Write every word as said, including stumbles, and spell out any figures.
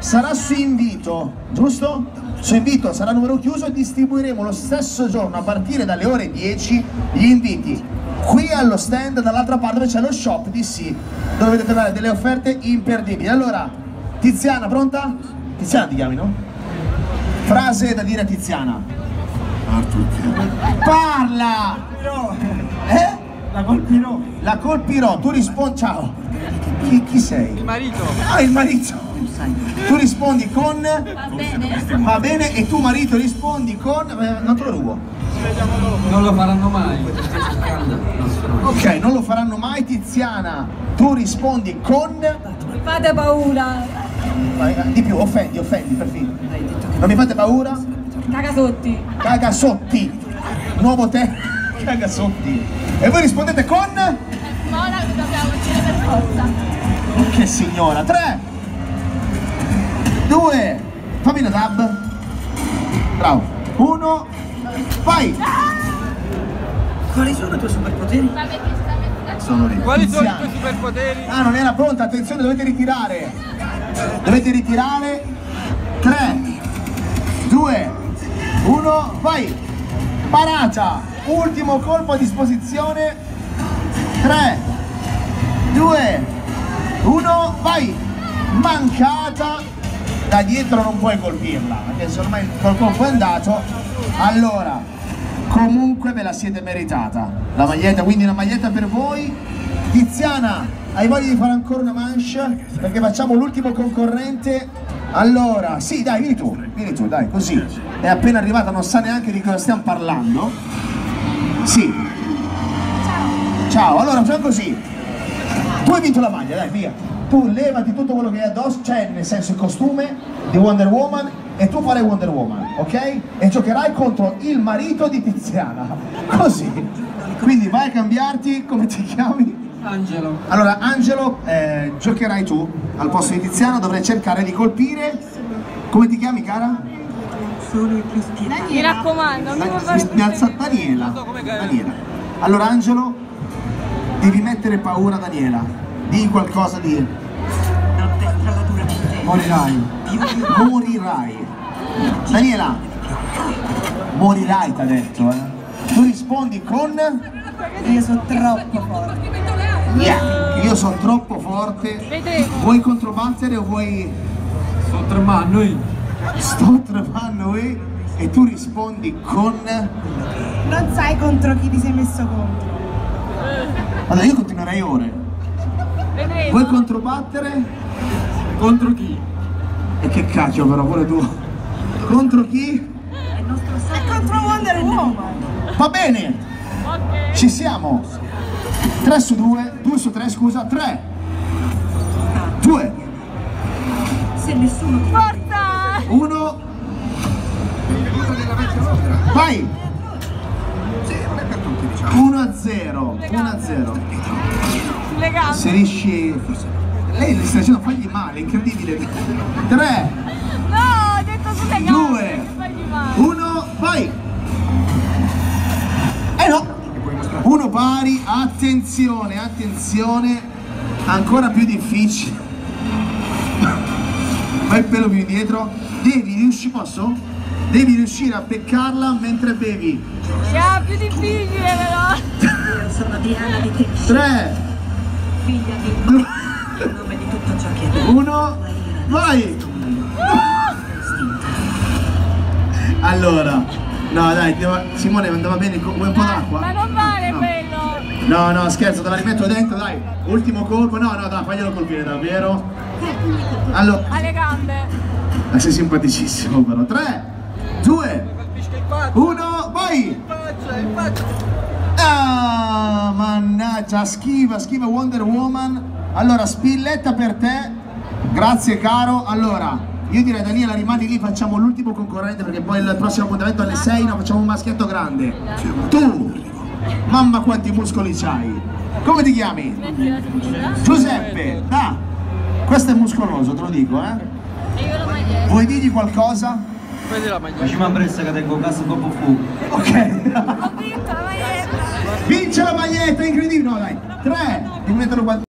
sarà su invito, giusto? Su invito sarà numero chiuso e distribuiremo lo stesso giorno a partire dalle ore dieci gli inviti qui allo stand dall'altra parte dove c'è lo shop di Sì, dove vedete trovare delle offerte imperdibili. Allora, Tiziana, pronta? Tiziana ti chiami, no? Frase da dire a Tiziana. Parla! Eh? La colpirò. La colpirò, tu rispondi, ciao. Chi, chi sei? Il marito. Ah, il marito. Tu rispondi con... Va bene. Va bene, e tu marito rispondi con... Eh, non te lo rubo. Non lo faranno mai. Ok, non lo faranno mai. Tiziana, tu rispondi con... Mi fate paura. Di più, offendi, offendi, perfino. Non mi fate paura? Cagasotti. Cagasotti. Nuovo te. Cagasotti. E voi rispondete con... Ora lo dobbiamo dire per forza. Che signora. Tre, due, fammi la dab. Bravo. Uno, vai. Quali sono i tuoi superpoteri? Ma perché sta Sono lì. Quali sono i Tiziana. tuoi superpoteri? Ah, non era pronta, attenzione, dovete ritirare. Dovete ritirare. Tre, due, uno, vai. Parata. Ultimo colpo a disposizione. Tre, due, uno, vai. Mancata. Da dietro non puoi colpirla, perché se ormai il colpo è andato. Allora, comunque ve la siete meritata la maglietta, quindi una maglietta per voi. Tiziana, hai voglia di fare ancora una manche? Perché facciamo l'ultimo concorrente. Allora, sì, dai, vieni tu, vieni tu, dai, così. È appena arrivata, non sa neanche di cosa stiamo parlando. Sì. Ciao, allora facciamo così. Tu hai vinto la maglia, dai, via. Tu levati tutto quello che hai addosso, cioè nel senso il costume di Wonder Woman, e tu farai Wonder Woman, ok? E giocherai contro il marito di Tiziana, così. Quindi vai a cambiarti, come ti chiami? Angelo. Allora, Angelo, eh, giocherai tu al posto di Tiziana, dovrai cercare di colpire. Come ti chiami, cara? Sono il più spiegato. Mi raccomando, non mi Da- fare mi alza Daniela. Daniela. Allora, Angelo, devi mettere paura a Daniela. Di qualcosa di... Morirai. Morirai. Daniela, morirai, t'ha detto, eh. Tu rispondi con... Io sono troppo forte. Yeah, io sono troppo forte. Vedremo. Vuoi controbattere o vuoi... Sto tremando io. Sto tremando, eh? E tu rispondi con... Non sai contro chi ti sei messo contro. Allora, io continuerei ore. Vedremo. Vuoi controbattere? Contro chi? E che cacchio però, pure tu. Contro chi? È contro Wonder Woman. Va bene, Ok. ci siamo. tre su due, due su tre, scusa, tre, due, Se nessuno ti Forza! uno, vai. uno a zero, uno a zero. Le gambe. Se riesci... Lei le sta dicendo fagli male, incredibile. tre, No, ho detto sulle gambe. due, non fagli male. uno, vai. Eh no, uno pari, attenzione, attenzione, ancora più difficile. Vai il pelo più indietro. Devi riuscire, posso? Devi riuscire a beccarla mentre bevi. Yeah, più difficile però. sono Diana di te, tre, figlia di due, in nome di tutto ciò che è uno, vai! Allora, no dai, devo- Simone andava bene, vuoi un po' d'acqua? Ma non vale No. quello. No, no, scherzo, te la rimetto dentro, dai. Ultimo colpo, no, no, dai, faglielo colpire davvero. Allora, Alle gambe. eh, sei simpaticissimo però. tre, due, uno, vai! Ah, mannaggia, schiva, schiva Wonder Woman. Allora, spilletta per te. Grazie caro. Allora, io direi Daniela rimani lì, facciamo l'ultimo concorrente perché poi il prossimo appuntamento alle sei, no, facciamo un maschietto grande. Tu, mamma quanti muscoli c'hai. Come ti chiami? Metti la scusa. Giuseppe. Ah, questo è muscoloso, te lo dico, eh. E io lo maglietto. Vuoi dirgli qualcosa? Prendi la maglia. Ma ci m'ampressa che tengo casa dopo fu. Ok. Ho vinto la maglietta. Vince la maglietta, incredibile. No, dai. tre, devi metterlo qua.